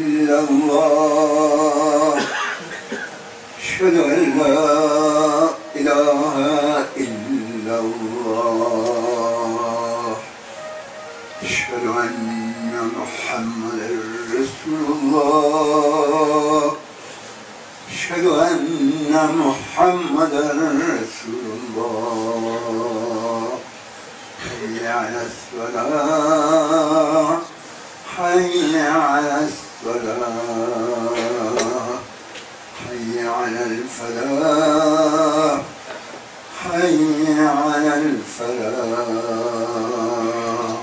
إلا الله أشهد أن لا إله إلا الله أشهد أن محمدا رسول الله أشهد أن محمدا رسول الله حي على الصلاة حي على الصلاة حي على الفلاح حي على الفلاح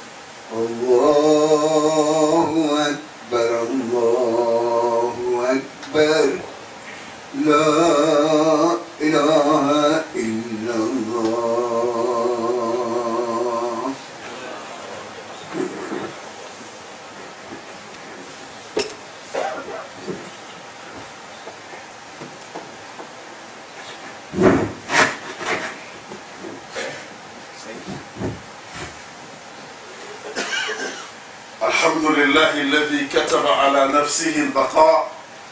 الله أكبر الله أكبر لا إله إلا الله. الحمد لله الذي كتب على نفسه البقاء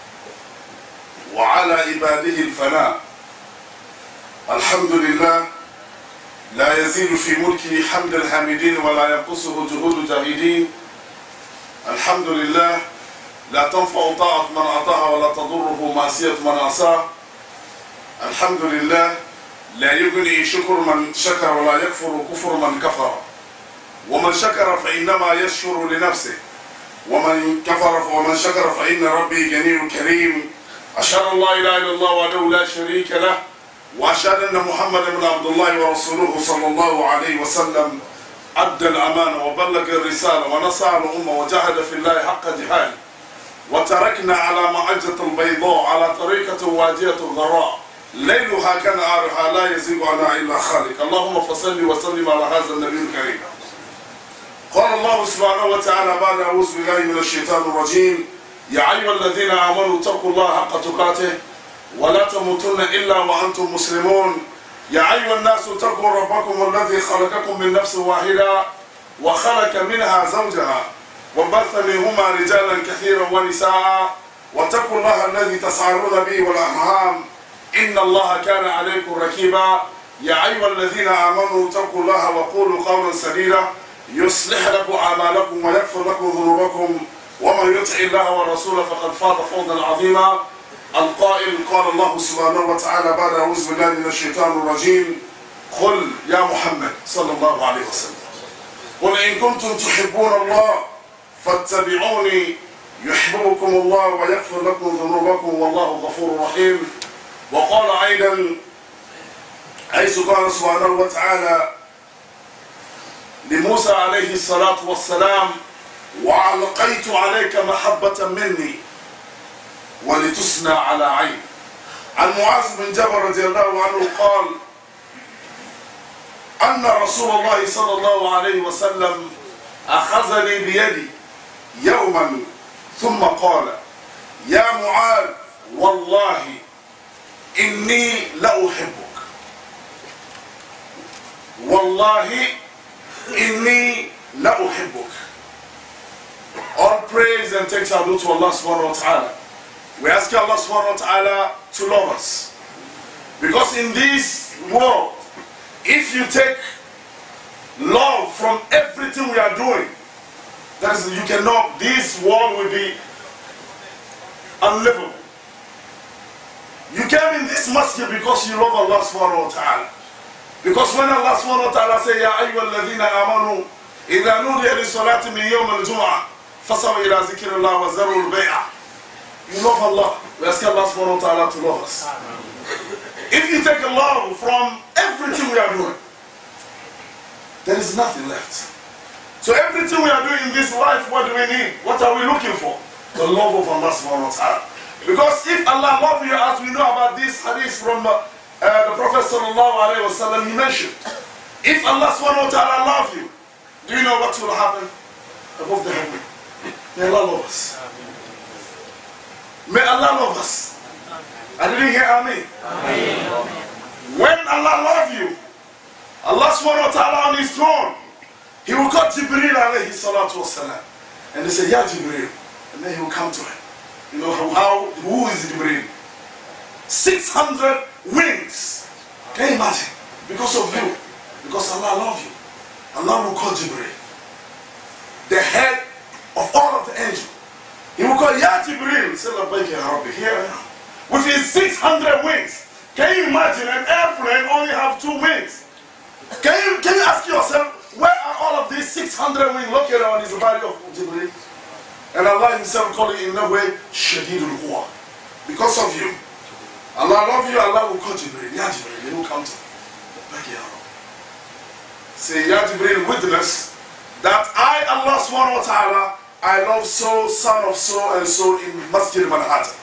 وعلى عباده الفناء. الحمد لله لا يزيد في ملكه حمد الحامدين ولا ينقصه جهود الجاهدين. الحمد لله لا تنفع طاعة من أطاع ولا تضره معصية من عصاه. الحمد لله لا يغني شكر من شكر ولا يكفر كفر من كفر. ومن شكر فإنما يشكر لنفسه ومن شكر فإن ربي غني كريم. أشهد أن لا إله إلا الله وحده لا شريك له وأشهد أن محمدا بن عبد الله ورسوله صلى الله عليه وسلم أدى الأمانة وبلغ الرسالة ونصح الأمة وجاهد في الله حق جهاده وتركنا على معجة البيضاء على طريقة وادية الغراء ليلها كنهارها لا يزيغ عنها إلا خالق. اللهم فصل وسلم على هذا النبي الكريم. قال الله سبحانه وتعالى بعد أعوذ بالله من الشيطان الرجيم يا أيها الذين آمنوا اتقوا الله حق تقاته ولا تموتن إلا وأنتم مسلمون. يا أيها الناس اتقوا ربكم الذي خلقكم من نفس واحدة وخلق منها زوجها وبث منهما رجالا كثيرا ونساء واتقوا الله الذي تسعرون به والأرحام إن الله كان عليكم رقيبا. يا أيها الذين آمنوا اتقوا الله وقولوا قولا سديدا يصلح لكم أعمالكم ويغفر لكم ذنوبكم ومن يطع الله ورسوله فقد فاز فوزا عظيما. القائل قال الله سبحانه وتعالى بعد أعوذ بالله من الشيطان الرجيم قل يا محمد صلى الله عليه وسلم قل إن كنتم تحبون الله فاتبعوني يحببكم الله ويغفر لكم ذنوبكم والله غفور رحيم. وقال أيضا حيث قال سبحانه وتعالى لموسى عليه الصلاة والسلام وألقيت عليك محبة مني ولتصنع على عيني. عن معاذ بن جبل رضي الله عنه قال أن رسول الله صلى الله عليه وسلم أخذني بيدي يوما ثم قال يا معاذ والله إني لأحبك والله إني لأحبك. All praise and thanks are due to Allah subhanahu wa ta'ala. We ask Allah subhanahu wa ta'ala to love us. Because in this world, if you take love from everything we are doing, that is, you cannot, this world will be unlivable. You came in this masjid because you love Allah subhanahu wa ta'ala. Because when Allah subhanahu wa ta'ala say, Ya ayyuha alladhina amanu, idha nudiya li-salati min yawm al-jum'ah, fasaw ila zikrillah wa zaru al-bay'ah. You love Allah. We ask Allah subhanahu wa ta'ala to love us. If you take a love from everything we are doing, there is nothing left. So everything we are doing in this life, what do we need? What are we looking for? The love of Allah subhanahu wa ta'ala. Because if Allah loves you, as we know about this hadith from the Prophet sallallahu alayhi wa sallam, he mentioned, if Allah subhanahu wa ta'ala loves you, do you know what will happen? Above the heaven. May Allah love us. May Allah love us. I didn't hear Ameen. When Allah loves you, Allah subhanahu wa ta'ala on his throne, he will call Jibreel alayhi salatu wasalam. And they say, Ya Jibreel. And And then he will come to him. You know who is Jibreel? 600 wings. Can you imagine? Because of you. Because Allah loves you. Allah will call Jibreel, the head of all of the angels. He will call, Ya Jibreel. Say, Labbaik ya Rabbi, here I am. With his 600 wings. Can you imagine an airplane only have 2 wings? Can you ask yourself, where are all of these 600 wings located on his body of Jibreel? And Allah himself called it in that way, Shadidul Quwa. Because of you. Allah love you, Allah will call Jibreel. Ya Jibreel, he will come to you. Labbaik ya Rabbi. Say, Ya Jibreel, witness that I, Allah subhanahu wa ta'ala, I love so, son of so and so in Masjid Manhattan.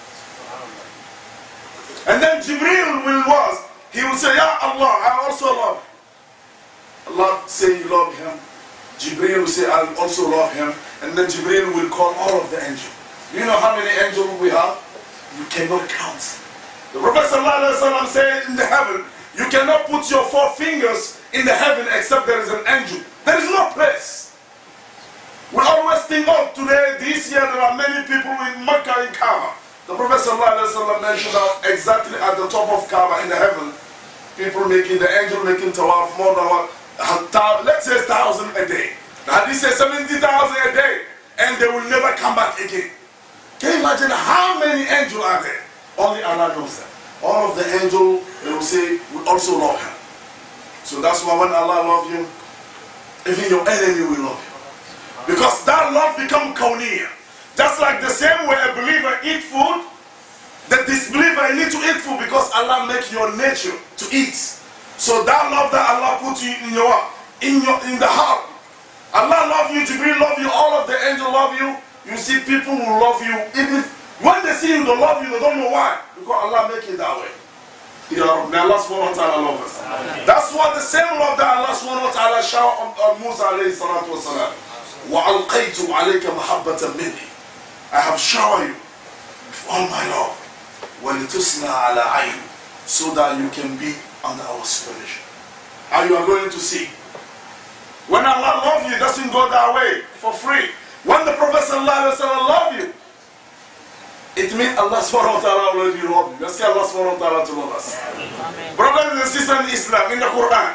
And then Jibreel he will say, Ya Allah, I also love him. Allah say you love him. Jibreel will say, I also love him. And then Jibreel will call all of the angels. You know how many angels we have? You cannot count. The Prophet ﷺ said in the heaven, you cannot put your 4 fingers in the heaven except there is an angel. There is no place. We always think, oh, today, this year, there are many people in Mecca and Kaaba. The Prophet ﷺ mentioned that exactly at the top of Kaaba in the heaven, people making, the angel making tawaf more than what, let's say 1,000 a day. The hadith says 70,000 a day, and they will never come back again. Can you imagine how many angels are there? Only Allah knows them. All of the angels, they will say, we also love him. So that's why when Allah loves you, even your enemy will love you. Because that love becomes kawniyah. Just like the same way a believer eat food, the disbeliever need to eat food because Allah makes your nature to eat. So that love that Allah put you in the heart. Allah love you, Jibreel love you, all of the angels love you. You see people who love you, even when they see you, they love you, they don't know why. Because Allah make it that way. May Allah subhanahu wa ta'ala love us. That's what the same love that Allah subhanahu wa ta'ala showered on Musa alayhi salatu wa salam. وَأَلْقَيْتُ عَلَيْكَ مَحَبَّةً مِنِّي. I have showered you with all my love. وَلِتُسْنَى عَلَى عَيْنِ. So that you can be under our supervision. And you are going to see. When Allah loves you, it doesn't go that way for free. When the Prophet sallallahu alaihi wasallam loves you, it means Allah subhanahu wa ta'ala already loves you. Let's get Allah subhanahu wa ta'ala to love us. Amen. Brothers and sisters in Islam, in the Quran,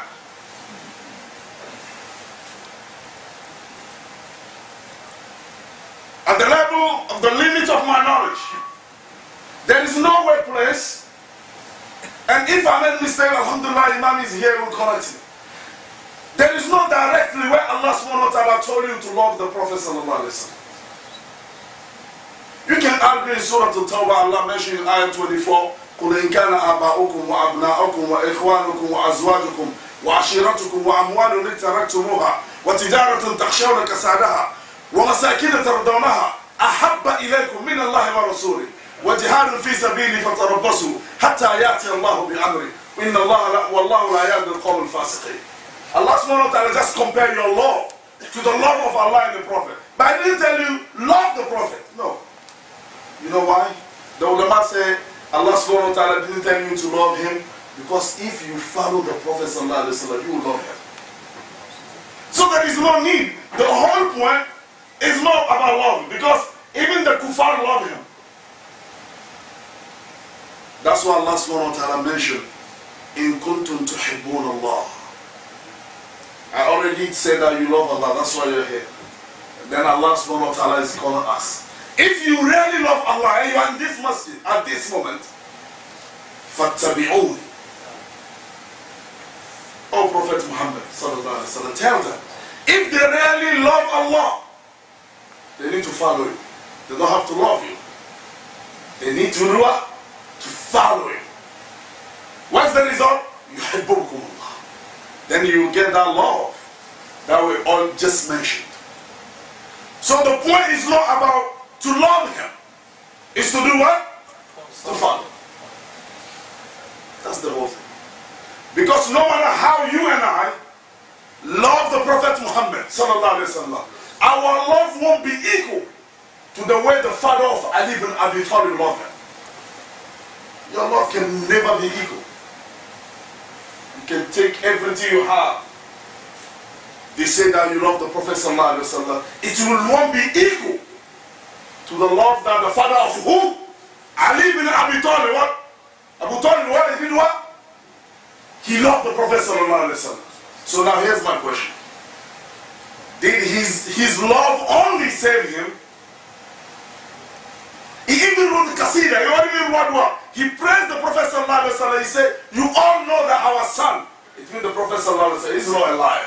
at the level of the limit of my knowledge, there is no workplace, and if I made mistake, alhamdulillah, Imam is here, will correct it. There is no directly where Allah subhanahu wa ta'ala told you to love the Prophet sallallahu alaihi wasallam. You can argue in Surah Al-Tawbah, Allah mentioned in Ayah 24, قُلْ إِنْ كَانَ آبَاؤُكُمْ وَأَبْنَاؤُكُمْ وَإِخْوَانُكُمْ وَأَزْوَاجُكُمْ وَعَشِيرَتُكُمْ وَأَمْوَالٌ اقْتَرَفْتُمُوهَا وَتِجَارَةٌ تَخْشَوْنَ كَسَادَهَا وَمَسَاكِنَ تَرْضَوْنَهَا أَحَبَّ إِلَيْكُمْ مِنَ اللَّهِ وَرَسُولِهِ وَجِهَادٌ فِي سَبِيلِهِ فَتَرَبَّصُوا حَتَّى يَأْتِيَ اللَّهُ بِأَمْرِهِ إِنَّ اللَّهَ وَاللَّهُ لَا يَهْدِي الْقَوْمَ الْفَاسِقِينَ. Allah subhanahu wa ta'ala just compare your love to the love of Allah and the Prophet. But I didn't tell you, love the Prophet. No. You know why? The ulama say, Allah subhanahu wa ta'ala didn't tell you to love him because if you follow the Prophet sallallahu alaihi wasallam, you will love him. So there is no need. The whole point is not about love because even the kuffar love him. That's why Allah subhanahu wa ta'ala mentioned, in kuntum tuhibbun Allah. I already said that you love Allah, that's why you're here. And then Allah subhanahu wa ta'ala is calling us. If you really love Allah and you are in this masjid at this moment, فَاتَّبِعُونِ. Oh Prophet Muhammad sallallahu alaihi wasallam, tell them, if they really love Allah, they need to follow you. They don't have to love you. They need to do what? To follow you. What's the result? يُحِبُّكُمُ اللَّهُ. Then you get that love that we all just mentioned. So the point is not about to love him. It's to do what? To follow. That's the whole thing. Because no matter how you and I love the Prophet Muhammad sallallahu alaihi wasallam, our love won't be equal to the way the father of Ali ibn Abi Talib loved him. Your love can never be equal. You can take everything you have. They say that you love the Prophet sallallahu alaihi wasallam. It will not be equal to the love that the father of who? Ali bin Abi Talib, what? Abu Talib, what? He did what? He loved the Prophet sallallahu alaihi wasallam. So now here's my question. Did his love only save him? He even wrote the Qasida. He even wrote what? He praised the Prophet sallallahu alaihi wasallam. He said, you all know that our son, it means the Prophet sallallahu alaihi wasallam, is not a liar.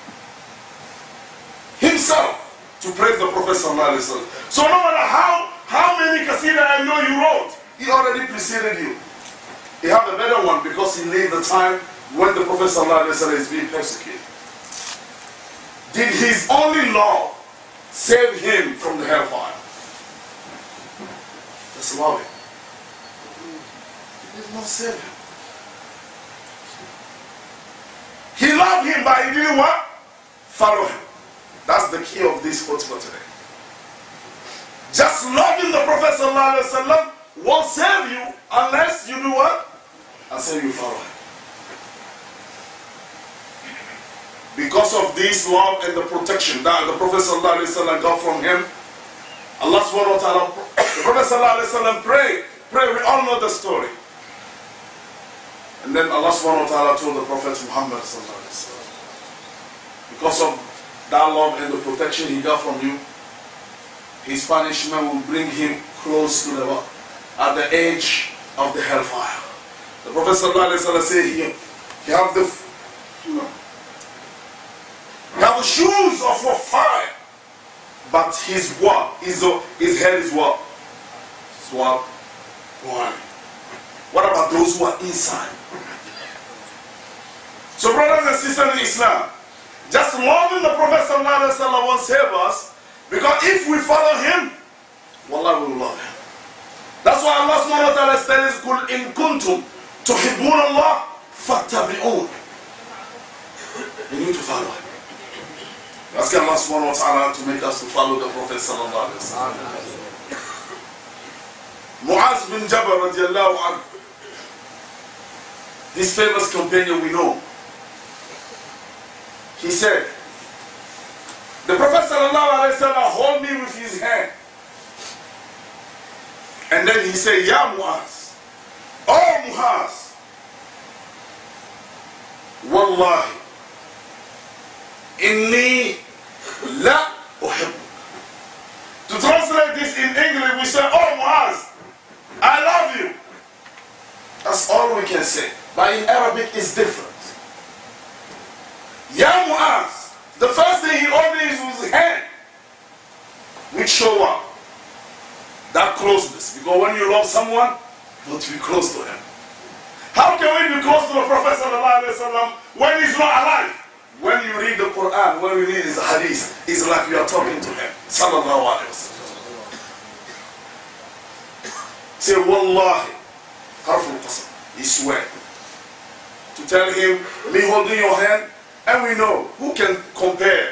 Himself to praise the Prophet sallallahu alaihi wasallam. So no matter how many Qasida I know you wrote, he already preceded you. He had a better one because he lived the time when the Prophet sallallahu alaihi wasallam is being persecuted. Did his only love save him from the hellfire? That's loving. It did not save him. He loved him, but he didn't what? Follow him. That's the key of this khutbah today. Just loving the Prophet sallallahu alaihi wasallam won't save you unless you do what? Until you follow him. Because of this love and the protection that the Prophet sallallahu alaihi wasallam got from him, Allah subhanahu wa ta'ala, the Prophet sallallahu alaihi wasallam pray, we all know the story. And then Allah subhanahu wa ta'ala told the Prophet Muhammad sallallahu alaihi wasallam, because of that love and the protection he got from you, his punishment will bring him close to the at the edge of the hellfire. The Prophet sallallahu alaihi wasallam said here, you have the shoes of fire, but his what? His head is what? It's what? Wine. What about those who are inside? So brothers and sisters in Islam, just loving the Prophet sallallahu alaihi wasallam won't save us, because if we follow him, wallah, we will love him. That's why Allah subhanahu wa ta'ala says, "Qul in kuntum tuhibbun Allah fattabi'un." We need to follow him. Ask Allah subhanahu wa ta'ala to make us to follow the Prophet sallallahu alaihi wasallam. Mu'az bin Jabal radiallahu anhu, this famous companion we know, he said, the Prophet sallallahu alaihi wasallam hold me with his hand, and then he said, Ya Mu'az, oh Mu'az, wallahi inni la uhibbuk. To translate this in English, we say, oh Mu'az, I love you. That's all we can say. But in Arabic, it's different. Ya Mu'az, the first thing he opens with his hand, which show up that closeness. Because when you love someone, you want to be close to him. How can we be close to the Prophet sallallahu alaihi wasallam when he's not alive? When you read the Quran, when you read his hadith, it's like you are talking to him. Sallallahu alaihi wasallam. Say, wallahi, harful qasam. He swear. To tell him, me holding your hand, and we know who can compare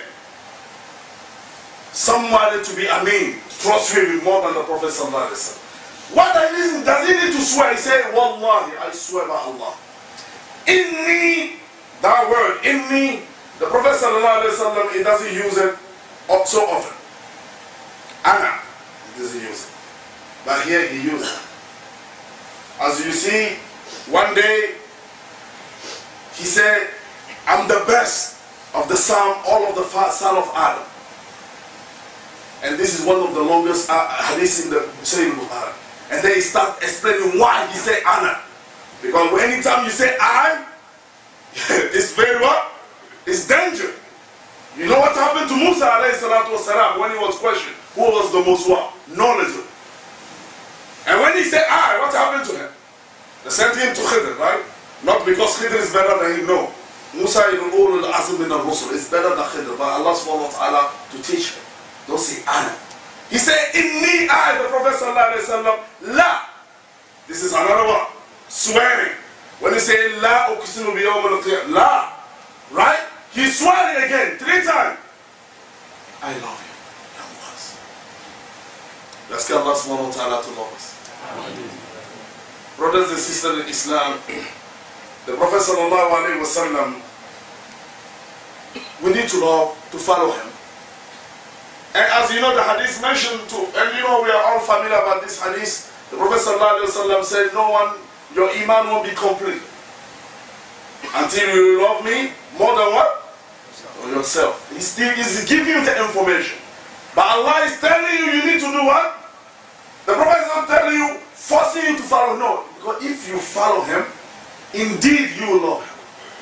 somebody to be Amin, trustworthy more than the Prophet sallallahu alaihi wasallam. What does he need to swear? He said, wallahi, I swear by Allah. Inni, that word, inni, the Prophet sallallahu alaihi wasallam, he doesn't use it so often. Ana, he doesn't use it. But here he uses it. As you see, one day, he said, I'm the best of the son, all of the son of Adam. And this is one of the longest hadiths in the Sahih Bukhari. And then he starts explaining why he said Ana. Because anytime you say I, it's very what? It's danger. You know what happened to Musa alayhi salatu wasalam when he was questioned? Who was the most what? Knowledgeable. And when he said I, what happened to him? They sent him to Khidr, right? Not because Khidr is better than him, no. Musa ibn Ulul Azm min al-Rusul is better than Khidr, but Allah subhanahu wa ta'ala to teach him. Don't say Ana. He said, Inni I, the Prophet sallallahu alayhi wa sallam, La. This is another one. Swearing. When he say La uqsimu bi yawm al-qiyamah, La. Right? He's swearing again 3 times. I love you. Ya Muaz. Let's get Allah subhanahu wa ta'ala to love us. Brothers and sisters in Islam, the Prophet sallallahu alayhi wa sallam, we need to love, to follow him. And as you know, the hadith mentioned too, and you know we are all familiar about this hadith. The Prophet ﷺ said, no one, your iman won't be complete until you love me more than what? Or yourself. He still is giving you the information. But Allah is telling you, you need to do what? The Prophet is not telling you, forcing you to follow. No. Because if you follow him, indeed you will love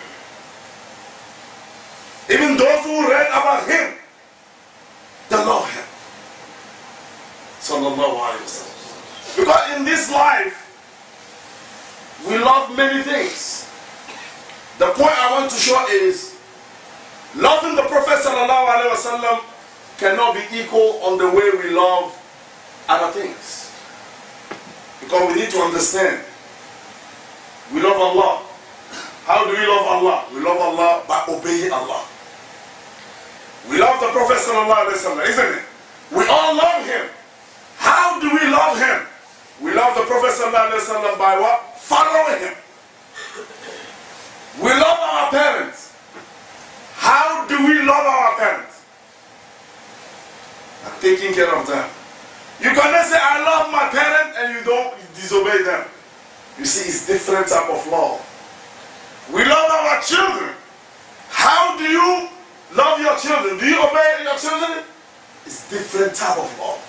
him. Even those who read about him, they love him. Sallallahu Alaihi Wasallam. Because in this life, we love many things. The point I want to show is, loving the Prophet Sallallahu Alaihi Wasallam cannot be equal on the way we love other things. Because we need to understand, we love Allah. How do we love Allah? We love Allah by obeying Allah. We love the Prophet Sallallahu Alaihi Wasallam, isn't it? We all love him. How do we love him? We love the Prophet Sallallahu Alaihi Wasallam by what? Following him. We love our parents. How do we love our parents? By taking care of them. You cannot say, I love my parents, and you don't disobey them. You see, it's different type of love. We love our children. How do you love your children? Do you obey your children? It's different type of love.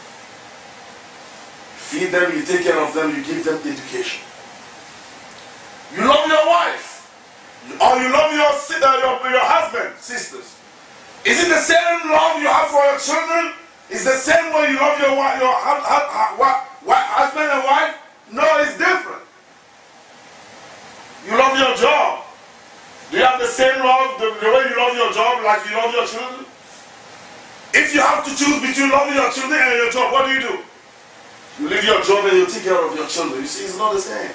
Feed them, you take care of them, you give them education. You love your wife. Or you love your husband, sisters. Is it the same love you have for your children? Is the same way you love your husband and wife? No, it's different. You love your job. Do you have the same love, the way you love your job, like you love your children? If you have to choose between loving your children and your job, what do? You leave your job and you take care of your children. You see, it's not the same.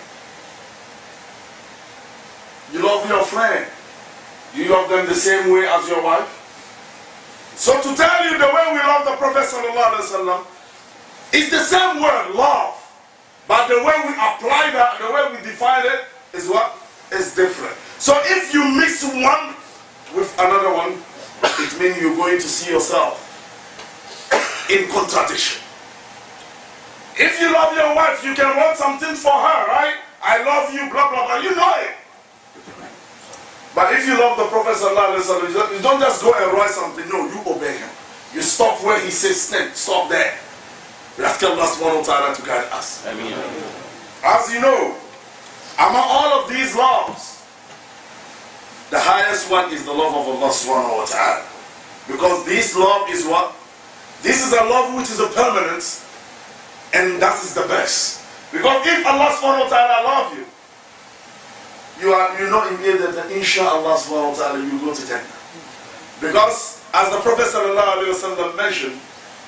You love your friend. You love them the same way as your wife. So to tell you the way we love the Prophet ﷺ, it's the same word, love. But the way we apply that, the way we define it, is what? Is different. So if you mix one with another one, it means you're going to see yourself in contradiction. If you love your wife, you can write something for her, right? I love you, blah, blah, blah. You know it. But if you love the Prophet ﷺ, you don't just go and write something. No, you obey him. You stop where he says stop there. We ask Allah subhanahu wa ta'ala to guide us. Amen. As you know, among all of these loves, the highest one is the love of Allah subhanahu wa ta'ala. Because this love is what? This is a love which is a permanence, and that is the best. Because if Allah subhanahu wa ta'ala love you, you know immediately that inshallah subhanahu wa ta'ala you go to Jannah. Because as the Prophet sallallahu alaihi wasallam mentioned,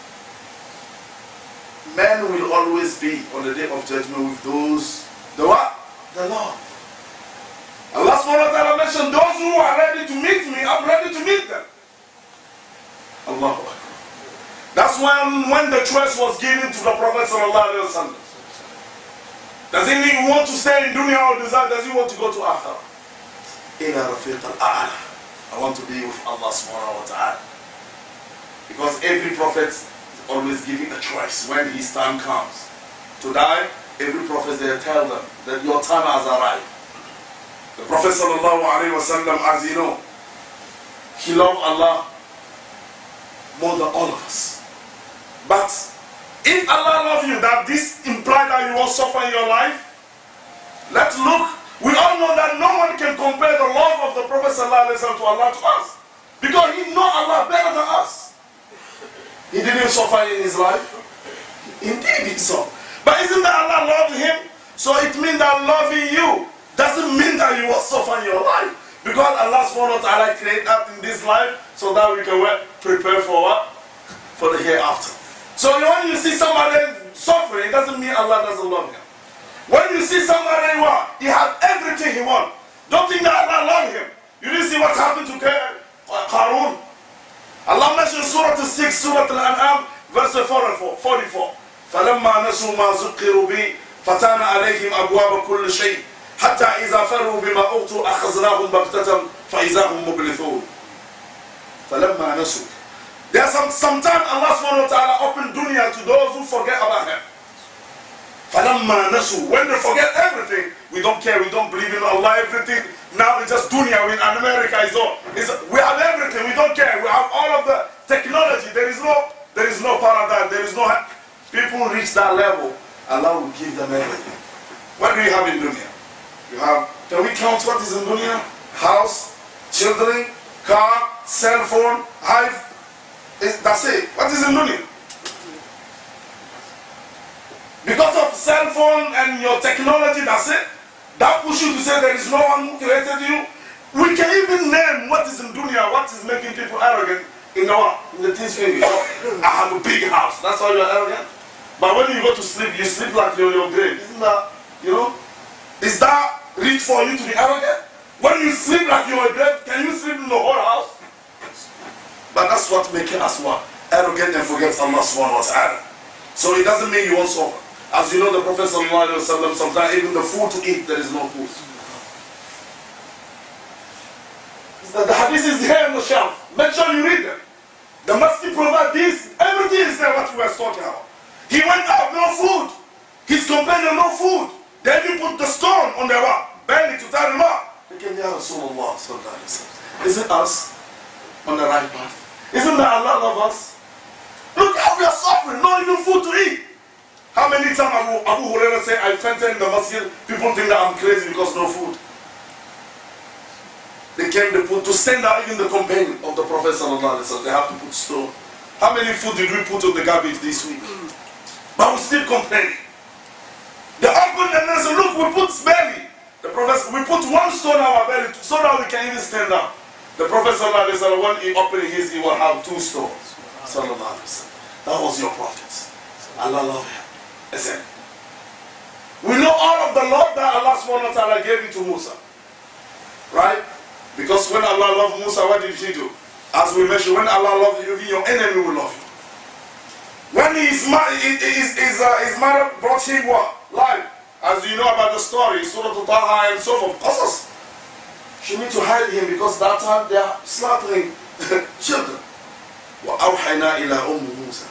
men will always be on the day of judgment with those, the what? The love. Allah subhanahu wa ta'ala mentioned, those who are ready to meet me, I'm ready to meet them. Allahu Akbar. That's when the choice was given to the Prophet sallallahu alaihi wasallam. Does he want to stay in dunya or does he want to go to akhirah? Ila rafiq al-a'la. I want to be with Allah subhanahu wa ta'ala. Because every prophet is always giving a choice when his time comes to die. Every prophet, they tell them that your time has arrived. The Prophet sallallahu alaihi wasallam, as you know, he loved Allah more than all of us. But if Allah loves you, that this implies that you won't suffer in your life? Let's look. We all know that no one can compare the love of the Prophet ﷺ to Allah to us. Because he knows Allah better than us. He didn't suffer in his life. Indeed he saw. But isn't that Allah loved him? So it means that loving you doesn't mean that you will suffer in your life. Because Allah subhanahu wa ta'ala created us in this life so that we can prepare for what? For the hereafter. So when you see somebody suffering, it doesn't mean Allah doesn't love him. When you see somebody he has everything he wants, don't think that Allah loves him. You didn't see what happened to Qarun. Allah mentioned Surah 6, Surah Al-An'am, verse 44. فَلَمَّا نَسُوا مَا ذُكِّرُوا بِهِ فَتَحْنَا عَلَيْهِمْ أَبْوَابَ كُلِّ شَيْءٍ حَتَّى إِذَا فَرُّوا بِمَا أُوتُوا أَخَذْنَاهُمْ بَغْتَةً فَإِذَا هُمْ مُبْلِسُونَ. فَلَمَّا نَسُوا. There's sometimes Allah subhanahu wa ta'ala open dunya to those who forget about Him. فَلَمَّا نَسُوا. When they forget everything, we don't care, we don't believe in Allah, everything. Now it's just dunya, in America is all. We have everything, we don't care. We have all of the technology. There is no paradise, there is no... People reach that level, Allah will give them everything. What do you have in dunya? You have, can we count what is in dunya? House, children, car, cell phone, hive. That's it. What is in dunya? Because of cell phone and your technology, that's it. That pushes you to say there is no one who created you. We can even name what is in dunya, what is making people arrogant in the things we I have a big house. That's why you are arrogant. But when you go to sleep, you sleep like you're in your grave. Isn't that, is that rich for you to be arrogant? When you sleep like you're in your grave, can you sleep in the whole house? But that's what makes us what? Arrogant and forget Allah subhanahu wa ta'ala. So it doesn't mean you won't suffer. As you know, the Prophet sallallahu alaihi wasallam, sometimes even the food to eat, there is no food. The hadith is here on the shelf. Make sure you read them. The masjid provide this. Everything is there what we were talking about. He went out, no food. His companion, no food. They even put the stone on their belly to tie them up. They came, Ya Rasulullah sallallahu alaihi wasallam. Isn't us on the right path? Isn't that Allah love us? Look how we are suffering, not even food to eat. How many times Abu Hurairah said, I fainted in the masjid, people think that I'm crazy because no food. They came to stand out, even the companion of the Prophet sallallahu alaihi wasallam, they have to put stone. How many food did we put on the garbage this week? But we still complain. They opened and they said, look, we put belly. The Prophet, we put one stone on our belly so that we can even stand up. The Prophet sallallahu alaihi wasallam, when he opened his, he will have 2 stones. Sallallahu alaihi wasallam. That was your prophet. Allah love him. Listen. We know all of the love that Allah subhanahu wa ta'ala gave it to Musa. Right? Because when Allah loved Musa, what did he do? As we mentioned, when Allah loves you, even your enemy will love you. When his mother brought him what? Life. As you know about the story, Surah Taha and so forth. Qasas. She needs to hide him because that time they are slaughtering children. وَأَوْحَيْنَا إِلَىٰ أُمِّ مُوسَى.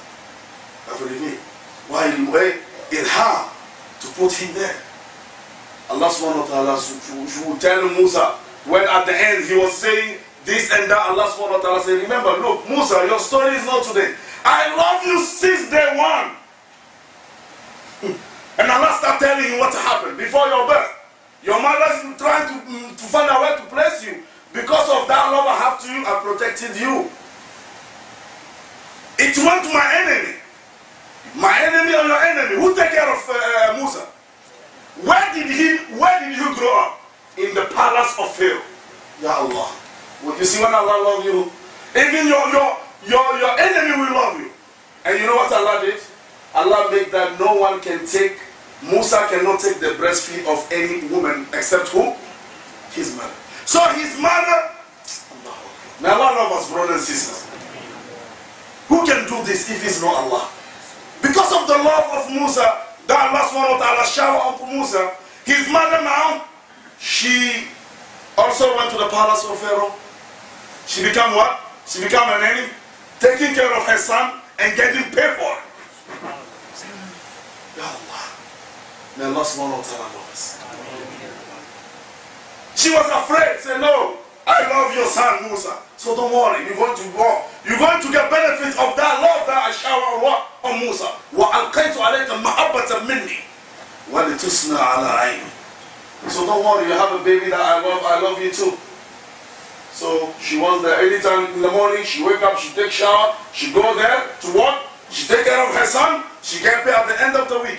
Why ilham to put him there. Allah subhanahu wa ta'ala should tell Musa, when at the end he was saying this and that, Allah subhanahu wa ta'ala said, remember, look, Musa, your story is not today. I love you since day one. And Allah started telling him what happened before your birth. Your mother is trying to find out where to place you. Because of that love I have to you, I protected you. It went to my enemy. My enemy or your enemy. Who take care of Musa? Where did you grow up? In the palace of Pharaoh. Ya Allah. Well, you see when Allah loves you, even your enemy will love you. And you know what Allah did? Allah made that no one can take, Musa cannot take the breastfeed of any woman except who? His mother. So his mother, may Allah love us, brothers and sisters. Who can do this if it's not Allah? Because of the love of Musa, that Allah subhanahu wa ta'ala showered unto Musa, his mother now, she also went to the palace of Pharaoh. She became what? She became an enemy, taking care of her son and getting paid for it. Ya Allah. May Allah subhanahu wa ta'ala love us. She was afraid, said, no, I love your son Musa. So don't worry, you're going to go. You're going to get benefits of that love that I shower on Musa. وَأَلْقَيْتُ عَلَيْكَ مَحَبَّةً مِنِّي وَلِتُسْنَى عَلَىٰ عَيْنِي. So don't worry, you have a baby that I love you too. So she was there anytime in the morning, she wake up, she take shower, she go there to work, she take care of her son, she get paid at the end of the week.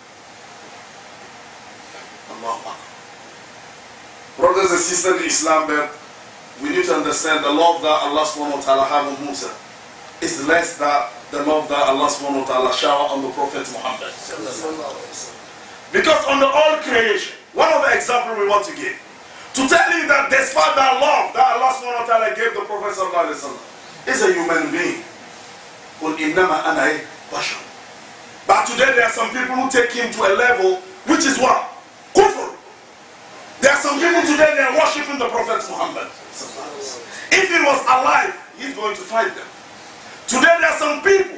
Allahu Akbar. Brothers and sisters in Islam, we need to understand the love that Allah subhanahu wa ta'ala have on Musa is less than the love that Allah subhanahu wa ta'ala shower on the Prophet Muhammad. Because on the all creation, one of the examples we want to give, to tell you that despite that love that Allah subhanahu wa ta'ala gave the Prophet sallallahu alaihi wasallam, is a human being. But today there are some people who take him to a level which is what? Kufr. There are some people today they are worshipping the Prophet Muhammad. If he was alive, he's going to fight them. Today there are some people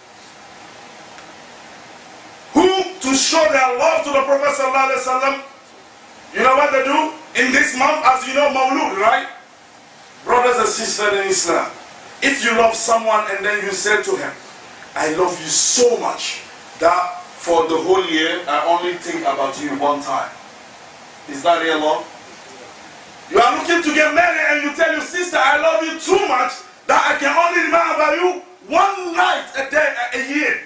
who, to show their love to the Prophet sallallahu alaihi wasallam, you know what they do? In this month, as you know, Mawlud, right? Brothers and sisters in Islam, if you love someone and then you say to him, I love you so much that for the whole year, I only think about you one time. Is that real love? You are looking to get married and you tell your sister, I love you too much that I can only remember about you one night a day, a year.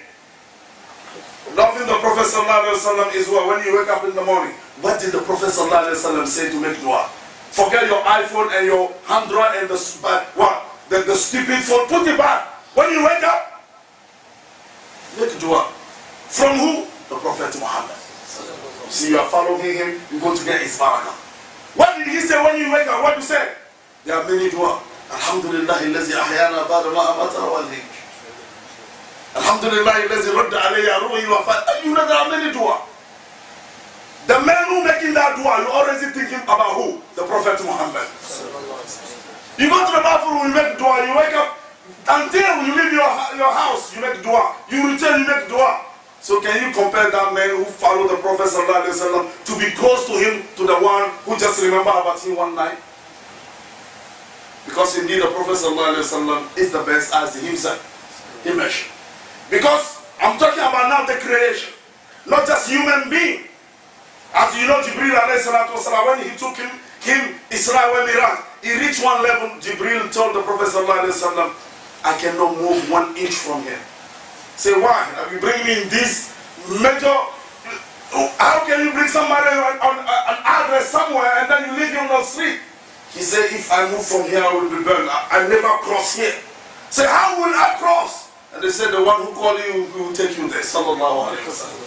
Loving the Prophet ﷺ is what? When you wake up in the morning, what did the Prophet ﷺ say to make dua? Forget your iPhone and your Android and the stupid phone. Put it back. When you wake up, make dua. From who? The Prophet Muhammad. See, you are following him, you're going to get his barakah. What did he say when you wake up? What do you say? There are many dua. Alhamdulillah, الذي أحيانا بعد ما أماتنا والهيك. Alhamdulillah, الذي رد علي روحي وفات. You know there are many dua. The man who making that dua, you're already thinking about who? The Prophet Muhammad. You go to the bathroom, you make dua, you wake up, until you leave your house, you make dua. You return, you make dua. So can you compare that man who followed the Prophet ﷺ to be close to him, to the one who just remember about him one night? Because indeed the Prophet ﷺ is the best as himself. Image. Because I'm talking about now the creation, not just human being. As you know, Jibril ﷺ, when he took him Isra wa Miraj, he reached one level. Jibril told the Prophet ﷺ, I cannot move 1 inch from here. Say, why? Have you bring me in this major? How can you bring somebody on an address somewhere and then you leave him on the street? He said, if I move from here, I will be burned. I never cross here. Say, how will I cross? And they said, the one who called you will take you there. Sallallahu alayhi wa sallam.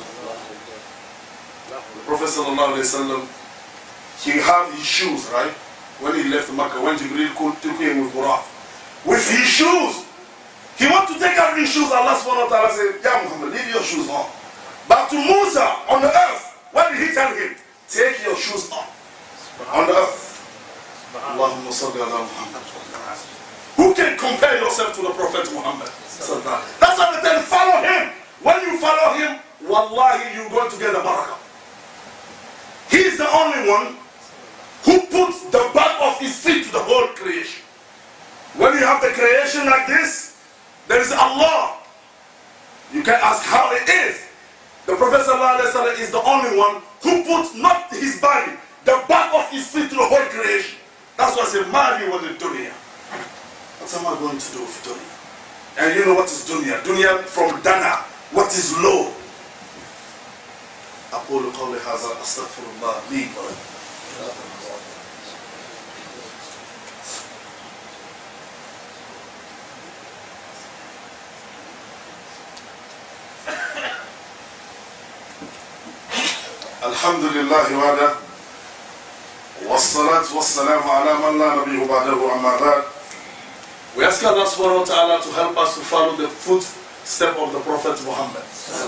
The Prophet sallallahu alayhi wa sallam, he had his shoes, right? When he left Makkah, when Jibreel took him with Buraq. With his shoes. He wants to take out his shoes. Allah subhanahu wa ta'ala said, Ya Muhammad, leave your shoes on. But to Musa on the earth, what did he tell him? Take your shoes off. On the earth. Allahumma salli ala Muhammad. Who can compare yourself to the Prophet Muhammad? That's why they tell, follow him. When you follow him, wallahi, you're going to get the barakah. He is the only one who puts the back of his feet to the whole creation. When you have the creation like this, there is Allah. You can ask how it is. The Prophet ﷺ is the only one who puts not his body, the back of his feet to the whole creation. That's why I say, Mali was in dunya. What am I going to do with dunya? And you know what is dunya? Dunya from dana. What is low? أقول قولي هذا أستغفر الله لي ولكم. الحمد لله وحده والصلاة والسلام على من لا نبي بعده أما بعد. We ask Allah subhanahu wa ta'ala to help us to follow the footstep of the Prophet Muhammad.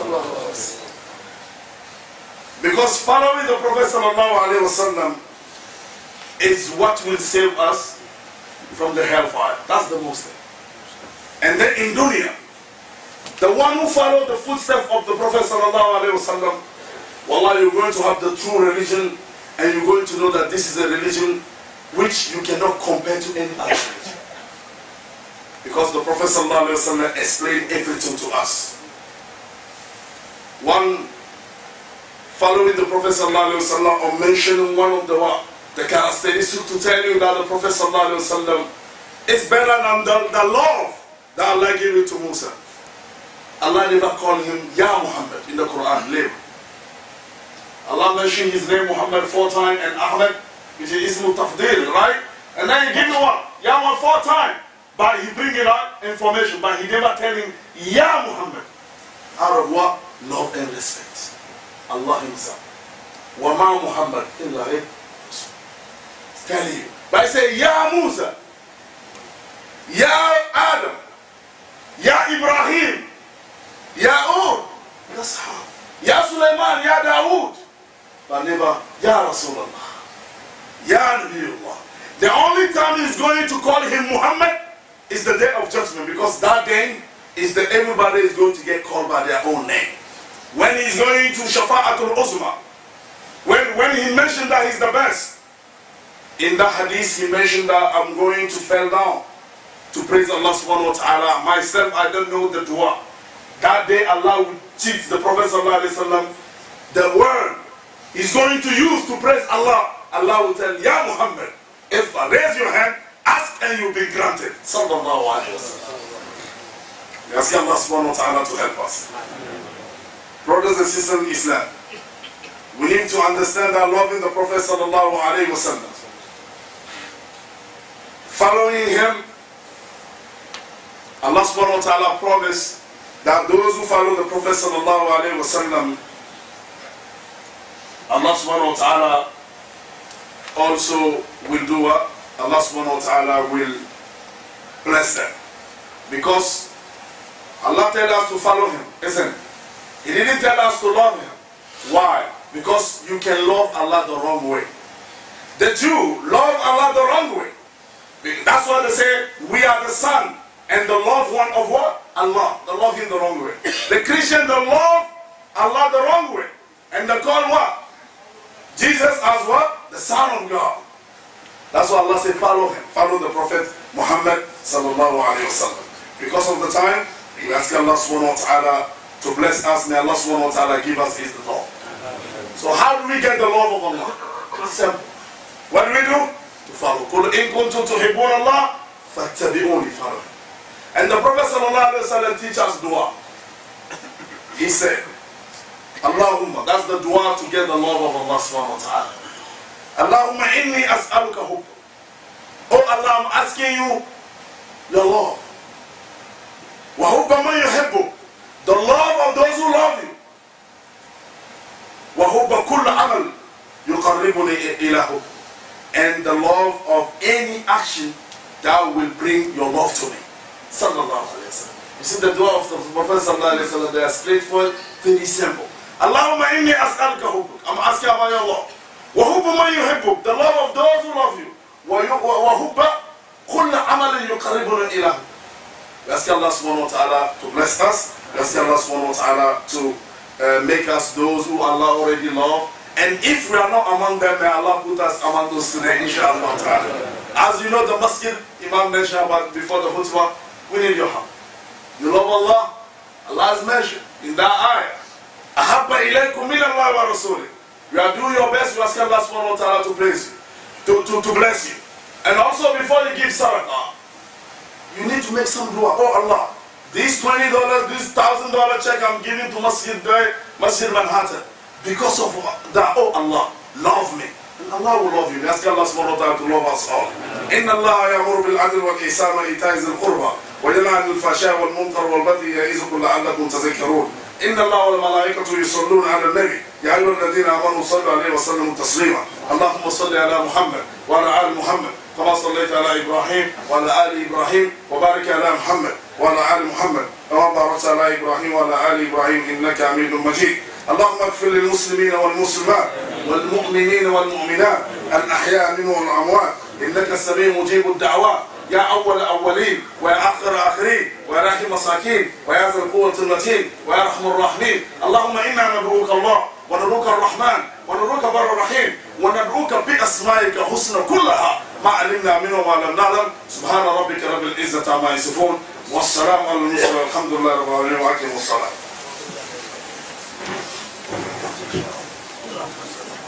Because following the Prophet sallallahu alaihi wasallam is what will save us from the hellfire. That's the most thing. And then in dunya, the one who followed the footsteps of the Prophet sallallahu alaihi wasallam, wallah, you're going to have the true religion, and you're going to know that this is a religion which you cannot compare to any other religion. Because the Prophet ﷺ explained everything to us. One, following the Prophet ﷺ or mentioning one of the characteristics to tell you that the Prophet ﷺ is better than the love that Allah gave it to Musa. Allah never called him Ya Muhammad in the Quran, live. Allah mentioned his name Muhammad 4 times and Ahmed, which is Ismu Tafdil, right? And then he give me what? Ya Muhammad 4 times. But he bring it out information, but he never tell him Ya Muhammad. Out of what? Love and respect. Allah himself. Wa ma Muhammad illa tell you. But he say Ya Musa, Ya Adam, Ya Ibrahim, Ya Ud, that's how. Ya Sulaiman, Ya Dawood. But never Ya Rasulullah, Ya Nabiullah. The only time he's going to call him Muhammad is the day of judgment, because that day is that everybody is going to get called by their own name. When he's going to Shafa'atul Uzma, when he mentioned that he's the best, in that hadith he mentioned that I'm going to fall down to praise Allah subhanahu wa ta'ala. Myself, I don't know the dua. That day Allah will teach the Prophet sallallahu alaihi wasallam the word he's going to use to praise Allah. Allah will tell, Ya Muhammad, if I raise your hand, ask and you'll be granted. Sallallahu alaihi wasallam. We ask Allah subhanahu wa ta'ala to help us. Brothers and sisters in Islam, we need to understand that loving the Prophet sallallahu alaihi wasallam, following him, Allah subhanahu wa ta'ala promised that those who follow the Prophet sallallahu alaihi wasallam, Allah subhanahu wa ta'ala also will do what? Allah subhanahu wa ta'ala will bless them. Because Allah told us to follow him, isn't it? He didn't tell us to love him. Why? Because you can love Allah the wrong way. The Jew love Allah the wrong way. That's why they say, we are the son and the loved one of what? Allah. They love him the wrong way. The Christian, they love Allah the wrong way. And they call what? Jesus as what? The Son of God. That's why Allah said, follow him. Follow the Prophet Muhammad sallallahu alayhi wa sallam. Because of the time, we ask Allah subhanahu wa ta'ala to bless us. May Allah subhanahu wa ta'ala give us his love. So how do we get the love of Allah? It's simple. What do we do? To follow. قُلْ إِن كُنْتُمْ تُحِبُّونَ اللَّهَ فَاتَّبِعُونِي. Follow. And the Prophet sallallahu alayhi wa sallam teaches us dua. He said, Allahumma, that's the dua to get the love of Allah subhanahu wa ta'ala. Allahumma inni as'aluka hubba. Oh Allah, I'm asking you your love. Wa hubba man yuhibbu. The love of those who love you. Wa hubba kull amal yuqarribuni ila hubba. And the love of any action that will bring your love to me. Sallallahu alayhi wa sallam. You see the dua of the Prophet sallallahu alayhi wa sallam, they are straightforward, very simple. Allahumma inni as'aluka hubbuk. I'm asking about your love. Wa hubba man yuhibbuk. The love of those who love you. Wa hubba kull amal yuqarribuni ila hubba. We ask Allah subhanahu wa ta'ala to bless us. We ask Allah subhanahu wa ta'ala to make us those who Allah already love. And if we are not among them, may Allah put us among those today, inshallah ta'ala. As you know, the masjid, Imam mentioned about before the khutbah, we need your help. You love Allah, Allah has mentioned in that ayah, أَحَبَّ إِلَيْكُمْ مِنَ اللَّهِ وَرَسُولِهِ. You are doing your best to ask Allah subhanahu wa ta'ala to praise you, to bless you. And also before you give sadaqah, you need to make some dua. Oh Allah, this $20, this $1,000 check I'm giving to Masjid Manhattan. Because of that, oh Allah, love me. And Allah will love you. We ask Allah subhanahu wa ta'ala to love us all. إِنَّ اللَّهَ يَأْمُرُ بِالْعَدْلِ وَالْإِحْسَانِ وَإِيتَاءِ ذِي الْقُرْبَى وَيَنْهَى عَنِ الْفَحْشَاءِ وَالْمُنكَرِ وَالْبَغْيِ يَعِظُكُمْ لَعَلَّكُمْ تَذَكَّرُونَ إِنَّ اللَّهَ وَالْمَلَائِكَةُ يُصَلُّونَ عَلَى النَّبِيِّ يَا أَيُّهَا الَّذِينَ آمَنُوا صَلُّوا عَلَيْهِ وَسَلِّمُوا تَسْلِيمًا اللهم صل على محمد وعلى آل محمد كما صليت على إبراهيم وعلى آل إبراهيم وبارك على محمد وعلى آل محمد كما باركت على إبراهيم وعلى آل إبراهيم إنك حميد مجيد اللهم اغفر للمسلمين والمسلمات والمؤمنين والمؤمنات الأحياء منهم والأموات إنك السميع مجيب الدعوات يا أول الأولين ويا آخر الآخرين ويا راحم المساكين ويا ذا القوة المتين ويا أرحم الراحمين اللهم إنا ندعوك الله وندعوك الرحمن وندعوك بر الرحيم وندعوك بأسمائك الحسنى كلها ما علمنا منه وما لم نعلم سبحان ربك رب العزة عما يصفون والسلام على المرسلين والحمد لله رب العالمين وأقم الصلاة.